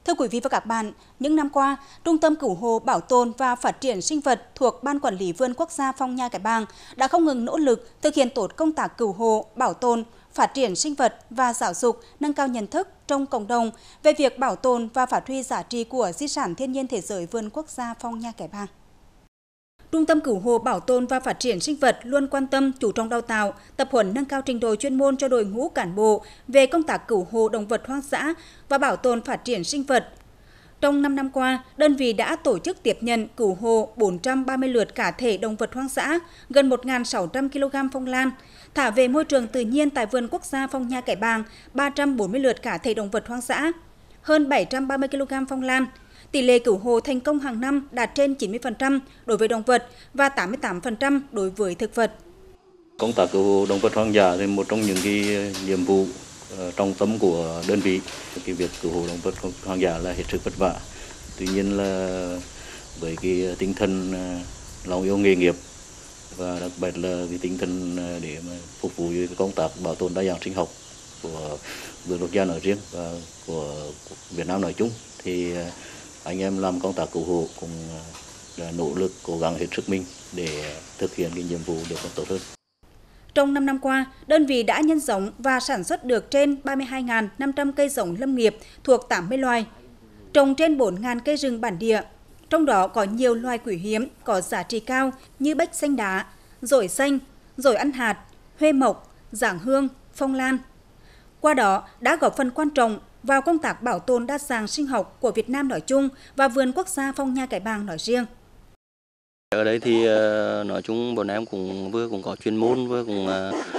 Thưa quý vị và các bạn, những năm qua, Trung tâm Cứu hộ Bảo tồn và Phát triển Sinh vật thuộc Ban Quản lý Vườn Quốc gia Phong Nha Kẻ Bàng đã không ngừng nỗ lực thực hiện tốt công tác cứu hộ, bảo tồn, phát triển sinh vật và giáo dục, nâng cao nhận thức trong cộng đồng về việc bảo tồn và phát huy giá trị của di sản thiên nhiên thế giới Vườn Quốc gia Phong Nha Kẻ Bàng. Trung tâm Cứu hộ Bảo tồn và Phát triển Sinh vật luôn quan tâm chú trọng đào tạo, tập huấn nâng cao trình độ chuyên môn cho đội ngũ cán bộ về công tác cứu hộ động vật hoang dã và bảo tồn phát triển sinh vật. Trong 5 năm qua, đơn vị đã tổ chức tiếp nhận cứu hộ 430 lượt cá thể động vật hoang dã, gần 1.600 kg phong lan, thả về môi trường tự nhiên tại Vườn Quốc gia Phong Nha Kẻ Bàng 340 lượt cá thể động vật hoang dã, hơn 730 kg phong lan. Tỷ lệ cứu hộ thành công hàng năm đạt trên 90% đối với động vật và 88% đối với thực vật. Công tác cứu hộ động vật hoang dã là một trong những nhiệm vụ trọng tâm của đơn vị. Cái việc cứu hộ động vật hoang dã là hết sức vất vả. Tuy nhiên là với cái tinh thần lòng yêu nghề nghiệp và đặc biệt là cái tinh thần để mà phục vụ cho công tác bảo tồn đa dạng sinh học của vườn quốc gia nói riêng và của Việt Nam nói chung, thì anh em làm công tác cứu hộ cũng nỗ lực cố gắng hết sức mình để thực hiện cái nhiệm vụ được tốt hơn. Trong 5 năm qua, đơn vị đã nhân giống và sản xuất được trên 32.500 cây giống lâm nghiệp thuộc 80 loài, trồng trên 4.000 cây rừng bản địa. Trong đó có nhiều loài quý hiếm có giá trị cao như bách xanh đá, dổi xanh, dổi ăn hạt, huê mộc, giảng hương, phong lan. Qua đó đã góp phần quan trọng vào công tác bảo tồn đa dạng sinh học của Việt Nam nói chung và Vườn Quốc gia Phong Nha Kẻ Bàng nói riêng. Ở đây thì nói chung bọn em cũng có chuyên môn, vừa cũng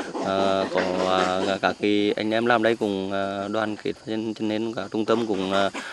có các cái anh em làm đây cũng đoàn kết, cho nên cả trung tâm cũng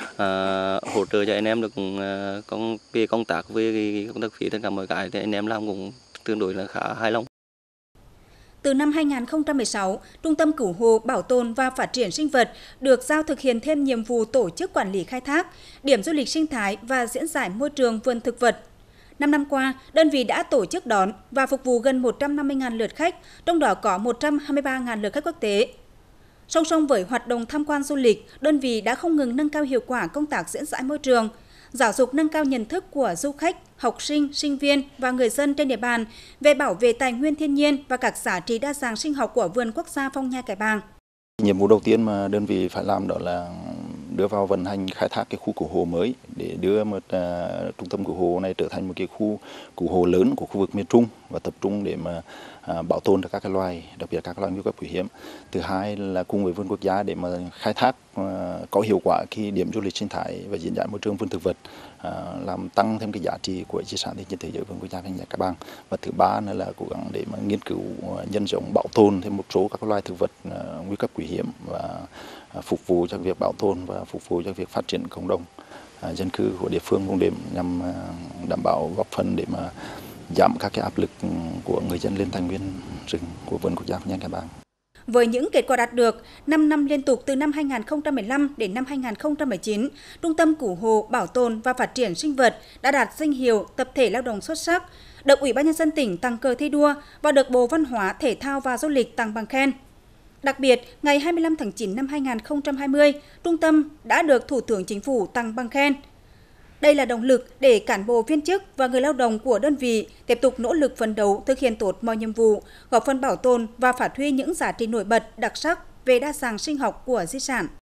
hỗ trợ cho anh em được công tác về công tác phí tất cả mọi cái thì anh em làm cũng tương đối là khá hài lòng. Từ năm 2016, Trung tâm Cứu hộ Bảo tồn và Phát triển Sinh vật được giao thực hiện thêm nhiệm vụ tổ chức quản lý khai thác, điểm du lịch sinh thái và diễn giải môi trường vườn thực vật. 5 năm qua, đơn vị đã tổ chức đón và phục vụ gần 150.000 lượt khách, trong đó có 123.000 lượt khách quốc tế. Song song với hoạt động tham quan du lịch, đơn vị đã không ngừng nâng cao hiệu quả công tác diễn giải môi trường, giáo dục nâng cao nhận thức của du khách, học sinh, sinh viên và người dân trên địa bàn về bảo vệ tài nguyên thiên nhiên và các giá trị đa dạng sinh học của Vườn Quốc gia Phong Nha Kẻ Bàng. Nhiệm vụ đầu tiên mà đơn vị phải làm đó là đưa vào vận hành khai thác cái khu cứu hộ mới để đưa trung tâm cứu hộ này trở thành một cái khu cứu hộ lớn của khu vực miền Trung và tập trung để mà bảo tồn được các cái loài, đặc biệt các loài nguy cấp quý hiếm. Thứ hai là cùng với Vườn Quốc gia để mà khai thác có hiệu quả khi điểm du lịch sinh thái và diễn giải môi trường vườn thực vật, làm tăng thêm cái giá trị của di sản thiên nhiên thế giới Vườn Quốc gia Phong Nha Kẻ Bàng. Và thứ ba là cố gắng để mà nghiên cứu nhân giống bảo tồn thêm một số các loài thực vật nguy cấp quý hiếm và phục vụ cho việc bảo tồn và phục vụ cho việc phát triển cộng đồng dân cư của địa phương vùng đệm, nhằm đảm bảo góp phần để mà giảm các cái áp lực của người dân lên tài nguyên rừng của Vườn Quốc gia Phong Nha Kẻ Bàng. Với những kết quả đạt được, 5 năm liên tục từ năm 2015 đến năm 2019, Trung tâm Cứu hộ Bảo tồn và Phát triển Sinh vật đã đạt danh hiệu tập thể lao động xuất sắc, được Ủy ban nhân dân tỉnh tặng cờ thi đua và được Bộ Văn hóa, Thể thao và Du lịch tặng bằng khen. Đặc biệt, ngày 25 tháng 9 năm 2020, trung tâm đã được Thủ tướng Chính phủ tặng bằng khen. Đây là động lực để cán bộ viên chức và người lao động của đơn vị tiếp tục nỗ lực phấn đấu thực hiện tốt mọi nhiệm vụ, góp phần bảo tồn và phát huy những giá trị nổi bật đặc sắc về đa dạng sinh học của di sản.